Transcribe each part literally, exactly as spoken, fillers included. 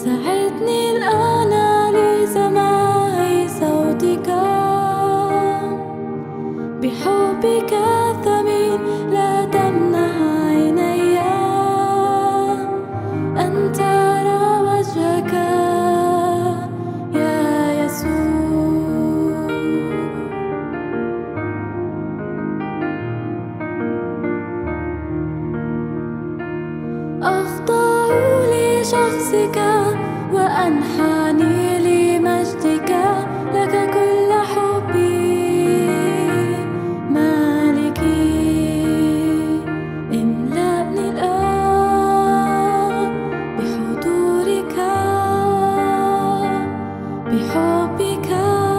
ساعدني الآن لسماع صوتك، بحبك الثمين لا تمنع عيني أن ترى وجهك يا يسوع. أخضع لشخصك وأنحني لمجدك، لك كل حبي مالكي. املأني الآن بحضورك، بحبك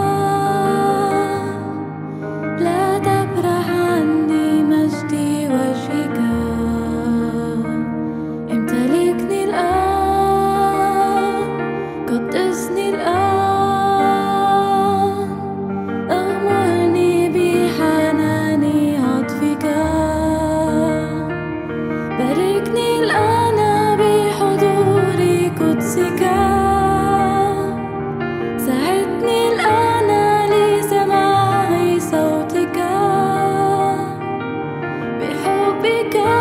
لا تبرح عني مجدي وجهك. امتلكني الآن، قدسني الآن، أغمرني بحنان عطفك. باركني الآن بحضور قدسك، ساعدني الآن لسماع صوتك، بحبك